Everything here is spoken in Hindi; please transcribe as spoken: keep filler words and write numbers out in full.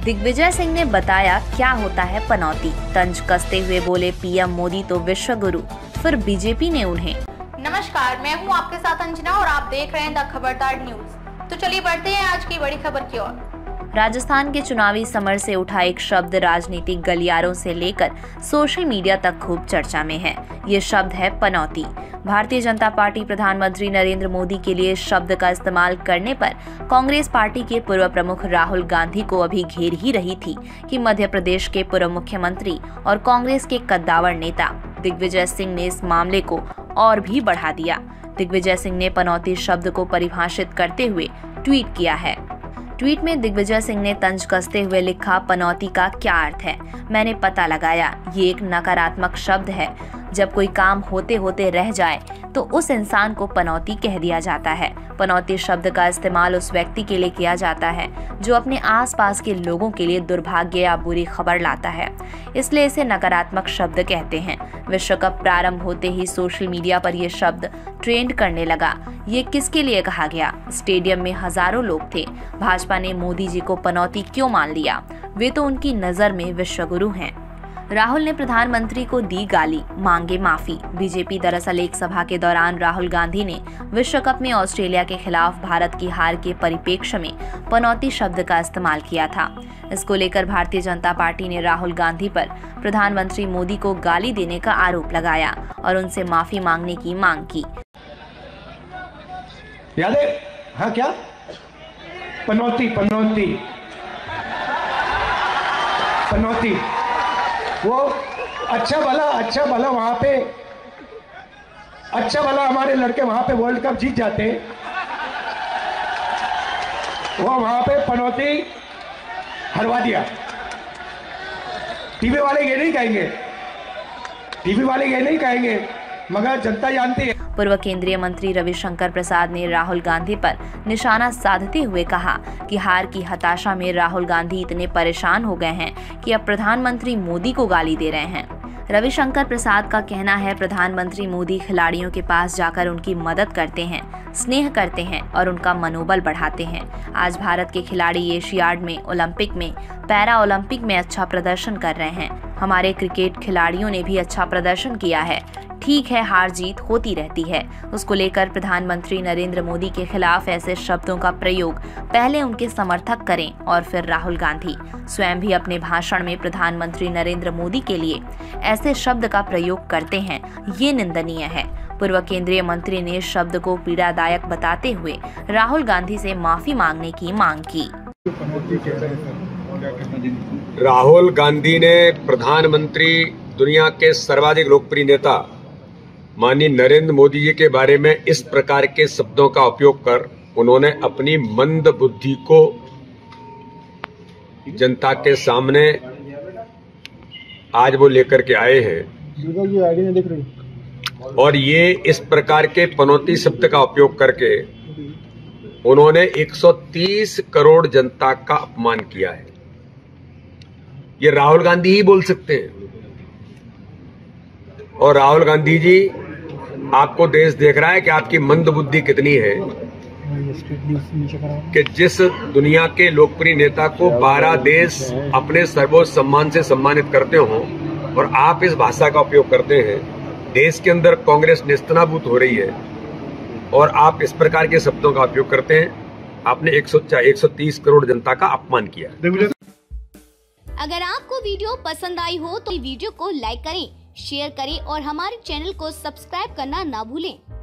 दिग्विजय सिंह ने बताया क्या होता है पनौती। तंज कसते हुए बोले पीएम मोदी तो विश्व गुरु, फिर बीजेपी ने उन्हें। नमस्कार, मैं हूं आपके साथ अंजना और आप देख रहे हैं द खबरदार न्यूज। तो चलिए बढ़ते हैं आज की बड़ी खबर की ओर। राजस्थान के चुनावी समर से उठा एक शब्द राजनीतिक गलियारों से लेकर सोशल मीडिया तक खूब चर्चा में है। ये शब्द है पनौती। भारतीय जनता पार्टी प्रधानमंत्री नरेंद्र मोदी के लिए इस शब्द का इस्तेमाल करने पर कांग्रेस पार्टी के पूर्व प्रमुख राहुल गांधी को अभी घेर ही रही थी कि मध्य प्रदेश के पूर्व मुख्यमंत्री और कांग्रेस के कद्दावर नेता दिग्विजय सिंह ने इस मामले को और भी बढ़ा दिया। दिग्विजय सिंह ने पनौती शब्द को परिभाषित करते हुए ट्वीट किया है। ट्वीट में दिग्विजय सिंह ने तंज कसते हुए लिखा, पनौती का क्या अर्थ है? मैंने पता लगाया, ये एक नकारात्मक शब्द है। जब कोई काम होते होते रह जाए तो उस इंसान को पनौती कह दिया जाता है। पनौती शब्द का इस्तेमाल उस व्यक्ति के लिए किया जाता है जो अपने आसपास के लोगों के लिए दुर्भाग्य या बुरी खबर लाता है, इसलिए इसे नकारात्मक शब्द कहते हैं। विश्व कप प्रारंभ होते ही सोशल मीडिया पर यह शब्द ट्रेंड करने लगा। ये किसके लिए कहा गया? स्टेडियम में हजारों लोग थे। भाजपा ने मोदी जी को पनौती क्यों मान लिया? वे तो उनकी नजर में विश्वगुरु हैं। राहुल ने प्रधानमंत्री को दी गाली, मांगे माफी। बीजेपी दरअसल एक सभा के दौरान राहुल गांधी ने विश्व कप में ऑस्ट्रेलिया के खिलाफ भारत की हार के परिप्रेक्ष्य में पनौती शब्द का इस्तेमाल किया था। इसको लेकर भारतीय जनता पार्टी ने राहुल गांधी पर प्रधानमंत्री मोदी को गाली देने का आरोप लगाया और उनसे माफी मांगने की मांग की। याद है? हाँ, क्या पनौती पनौती पनौती वो अच्छा भला अच्छा भला वहां पे अच्छा भला हमारे लड़के वहां पे वर्ल्ड कप जीत जाते, वो वहां पे पनौती हरवा दिया। टीवी वाले ये नहीं कहेंगे, टीवी वाले ये नहीं कहेंगे, मगर जनता जानती है। पूर्व केंद्रीय मंत्री रविशंकर प्रसाद ने राहुल गांधी पर निशाना साधते हुए कहा कि हार की हताशा में राहुल गांधी इतने परेशान हो गए हैं कि अब प्रधानमंत्री मोदी को गाली दे रहे हैं। रविशंकर प्रसाद का कहना है, प्रधानमंत्री मोदी खिलाड़ियों के पास जाकर उनकी मदद करते हैं, स्नेह करते हैं और उनका मनोबल बढ़ाते हैं। आज भारत के खिलाड़ी एशियाड में, ओलंपिक में, पैरा ओलंपिक में अच्छा प्रदर्शन कर रहे हैं। हमारे क्रिकेट खिलाड़ियों ने भी अच्छा प्रदर्शन किया है। ठीक है, हार जीत होती रहती है। उसको लेकर प्रधानमंत्री नरेंद्र मोदी के खिलाफ ऐसे शब्दों का प्रयोग पहले उनके समर्थक करें और फिर राहुल गांधी स्वयं भी अपने भाषण में प्रधानमंत्री नरेंद्र मोदी के लिए ऐसे शब्द का प्रयोग करते हैं, ये निंदनीय है। पूर्व केंद्रीय मंत्री ने इस शब्द को पीड़ादायक बताते हुए राहुल गांधी से माफी मांगने की मांग की। राहुल गांधी ने प्रधानमंत्री, दुनिया के सर्वाधिक लोकप्रिय नेता माननीय नरेंद्र मोदी जी के बारे में इस प्रकार के शब्दों का उपयोग कर उन्होंने अपनी मंद बुद्धि को जनता के सामने आज वो लेकर के आए हैं और ये इस प्रकार के पनौती शब्द का उपयोग करके उन्होंने एक सौ तीस करोड़ जनता का अपमान किया है। ये राहुल गांधी ही बोल सकते हैं। और राहुल गांधी जी, आपको देश देख रहा है कि आपकी मंद बुद्धि कितनी है कि जिस दुनिया के लोकप्रिय नेता को बारह देश अपने सर्वोच्च सम्मान से सम्मानित करते हो और आप इस भाषा का उपयोग करते हैं। देश के अंदर कांग्रेस नेस्तनाबूत हो रही है और आप इस प्रकार के शब्दों का उपयोग करते हैं। आपने एक सौ तीस करोड़ जनता का अपमान किया। अगर आपको वीडियो पसंद आई हो तो वीडियो को लाइक करें, शेयर करें और हमारे चैनल को सब्सक्राइब करना ना भूलें।